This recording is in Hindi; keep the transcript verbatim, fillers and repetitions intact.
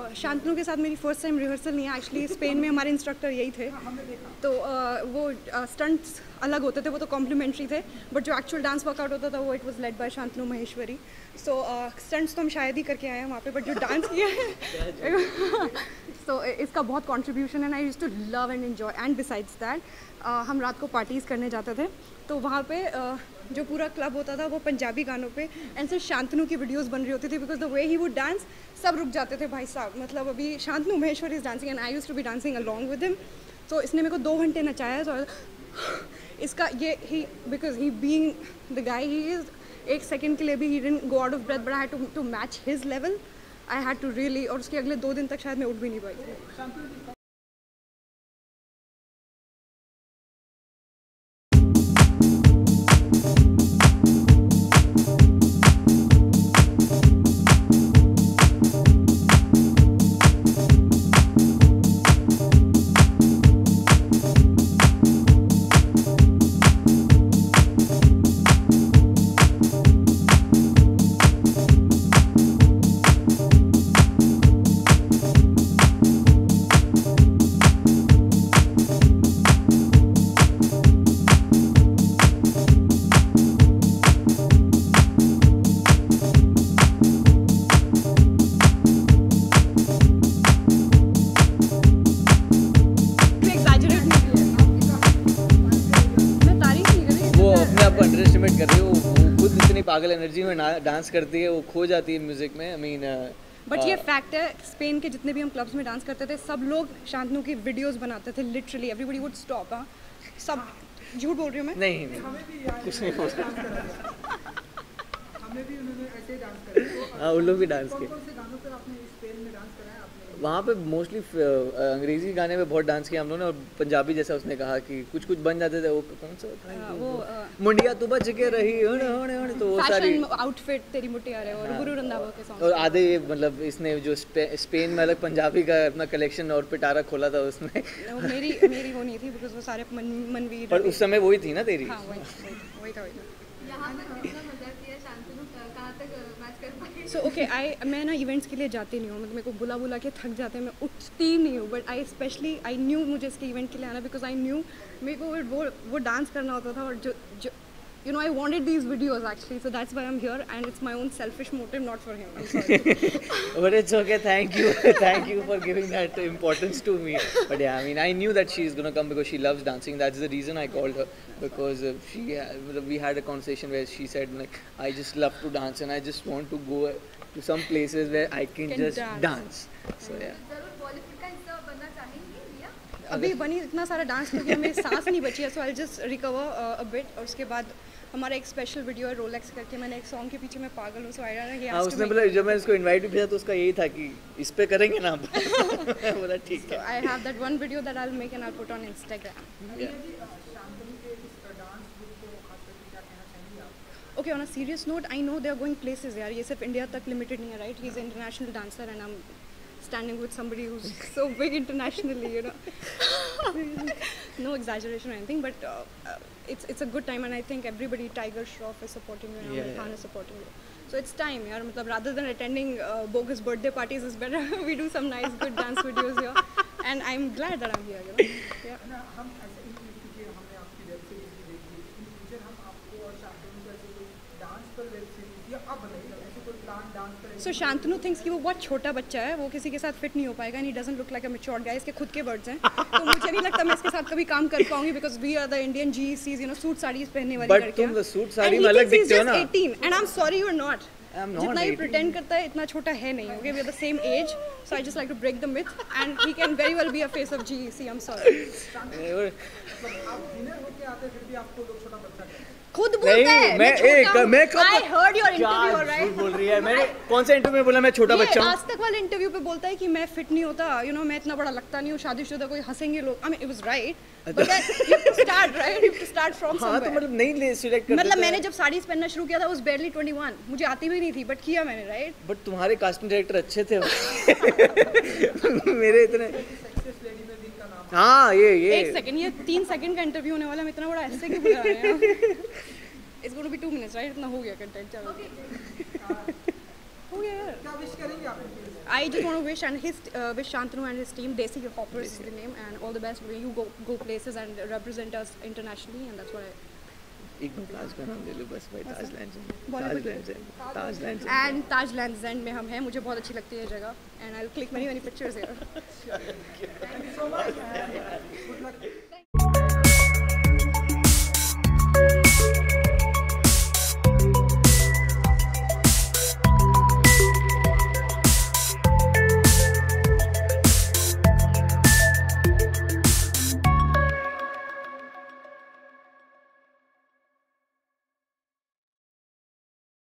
शांतनु के साथ मेरी फर्स्ट टाइम रिहर्सल नहीं है एक्चुअली। स्पेन में हमारे इंस्ट्रक्टर यही थे, तो uh, वो स्टंट्स uh, अलग होते थे, वो तो कॉम्प्लीमेंट्री थे, बट जो एक्चुअल डांस वर्कआउट होता था वो it was led by Shantanu Maheshwari. So stunts तो हम शायद ही करके आए हैं वहाँ पे, बट जो डांस किया है सो इसका बहुत कॉन्ट्रीब्यूशन है। I used to love and enjoy. And besides that हम रात को पार्टीज़ करने जाते थे, तो वहाँ पे uh, जो पूरा क्लब होता था वो पंजाबी गानों पे एंड सिर्फ शांतनु की वीडियोस बन रही होती थी, because the way he would dance सब रुक जाते थे भाई साहब। मतलब अभी Shantanu Maheshwari is dancing and I used to be dancing along with him. तो इसने मेरे को दो घंटे नचाया। तो इसका ये ही because he being the guy he is, एक सेकंड के लिए भी he didn't go out of breath, but I had to to match his level. I had to really, और उसके अगले दो दिन तक शायद मैं उठ भी नहीं पाई थी। अंडरएस्टिमेट कर रही हो, वो खुद इतनी पागल एनर्जी में डांस करती है, वो खो जाती है म्यूजिक में। आई मीन बट ये फैक्ट है, स्पेन के जितने भी हम क्लब्स में डांस करते थे सब लोग शांतनु की वीडियोस बनाते थे, लिटरली एवरीबॉडी वुड स्टॉप। हाँ, सब झूठ बोल रही हूँ मैं? नहीं, नहीं कुछ नहीं बोल रहा। हमें भी उन्होंने ऐसे ही डांस करा। हाँ, उन लोग भी डांस किए। कौन-कौन से गानों पे आपने स्पेन में डांस करा है आपने? वहाँ पे मोस्टली अंग्रेजी गाने पे बहुत डांस किया हम लोगों ने, और पंजाबी जैसा उसने कहा कि कुछ कुछ बन जाते थे। वो कौन सा था? वो मुंडिया तू बच के रही होने होने होने, तो वो सारी आउटफिट तेरी मुट्ठियाँ है और गुरु रंधावा के सॉन्ग। और आधे मतलब इसने जो स्पेन में अलग पंजाबी का अपना कलेक्शन और पिटारा खोला था उसने। मेरी मेरी वो नहीं थी, बिकॉज वो सारे मनवीर। पर उस समय वही थी ना तेरी। हाँ, वही वही था वही था। यहाँ पर कितना मजा किया शांतनु, कहाँ तक मैच कर पाई? सो ओके, आई मैं ना इवेंट्स के लिए जाती नहीं हूँ, मतलब मेरे को बुला बुला के थक जाते हैं, मैं उठती नहीं हूँ। But I specially I knew मुझे इसके इवेंट के लिए आना, बिकॉज आई न्यू मेरे को वो वो डांस करना होता था। और जो जो you know I wanted these videos actually, so that's why I'm here, and it's my own selfish motive, not for him. I'm sorry. But it's okay, thank you thank you for giving that importance to me. But yeah, I mean I knew that she's gonna come because she loves dancing. That's the reason I called her, because uh, she uh, we had a conversation where she said like I just love to dance and I just want to go to some places where I can, can just dance. dance so yeah. जरूर बॉलीवुड का हिस्सा बनना चाहेंगी रिया? अभी बनी इतना सारा डांस तो कि हमें सांस नहीं बची है, so I just recover a bit. और उसके बाद हमारा एक स्पेशल वीडियो है रोलेक्स करके, मैंने एक सॉन्ग के पीछे मैं पागल हूँ, सो आई डोंट नो। हां, उसने बोला जब मैं इसको इनवाइट भी किया तो उसका यही था कि इस पे करेंगे ना। बोला ठीक है। I have that one video that I will make and I will put on Instagram. Okay, on a serious note, I know they are going places यार, ये सिर्फ इंडिया तक लिमिटेड नहीं है, right? He is international dancer and I am standing with somebody who's so big internationally, you know. No exaggeration or anything, but uh, uh, it's it's a good time, and I think everybody, Tiger Shroff is supporting you, and yeah, Amir Khan yeah. is supporting you. So it's time, yaar. Matlab, rather than attending uh, bogus birthday parties, it's better we do some nice, good dance videos here. And I'm glad that I'm here, you know. Yeah. हम ऐसे इन फ्यूचर हमने आपकी वेब सीरीज भी देखी, इन फ्यूचर हम आपको और शांतनु को ऐसे कोई डांस पर वेब सीरीज या अब नहीं ऐसे कोई प्लान डांस पर। So Shantanu thinks कि वो बहुत छोटा बच्चा है, वो किसी के साथ फिट नहीं हो पाएगा, and he doesn't look like a matured guy. इसके खुद के वर्ड्स हैं, तो मुझे नहीं लगता मैं इसके साथ कभी काम कर पाऊंगी, because we are the Indian G E Cs, you know, suit saris पहनने वाली लड़कियां। But तुम तो सूट साड़ी में अलग दिखते हो ना। eighteen, and I'm sorry you're not. I'm not जितना ये pretend करता है इतना छोटा है नहीं, okay? We are the same age, so I just like to break the myth, and he can very well be a face of G E C. I'm sorry. आप डिनर होके आते फिर भी आपको लोग छोटा बच्चा कहते हैं। खुद बोलता है मैं एक मैं कब I heard your interview, right? बोल रही है, मैंने कौन सा इंटरव्यू में बोला मैं छोटा बच्चा हूं? आज तक वाले इंटरव्यू पे बोलता है कि मैं फिट नहीं होता, you know, मैं इतना बड़ा लगता नहीं हूँ, शादीशुदा कोई हंसेंगे लोग। I mean it was right, but then you have to start, right? You have to start from somewhere. हाँ, तो मतलब नहीं ले सिलेक्ट करते। मतलब मैंने जब साड़ीज पहनना शुरू किया था I was barely twenty-one, मुझे आती भी नहीं थी, बट किया मैंने, right? बट तुम्हारे कास्टिंग डायरेक्टर अच्छे थे। मेरे इतने हाँ ये ये एक सेकंड, ये तीन सेकंड का इंटरव्यू होने वाला है, मैं इतना बड़ा ऐसे क्यों बुला रहे हैं? It's going to be two minutes, right? इतना हो गया कंटेंट, चलो हो गया यार। क्या विश करेंगे आप? I just want to wish and his uh, wish Shantanu and his team, Desi Hoppers is the name, and all the best. You go go places and represent us internationally, and that's what I. एक बार ताज का नाम ले लो बस भाई, Taj Lands End Taj Lands End Taj Lands End Taj Lands End में हम हैं, मुझे बहुत अच्छी लगती है ये जगह, and I will click many many pictures here. Thank you so much. Good luck.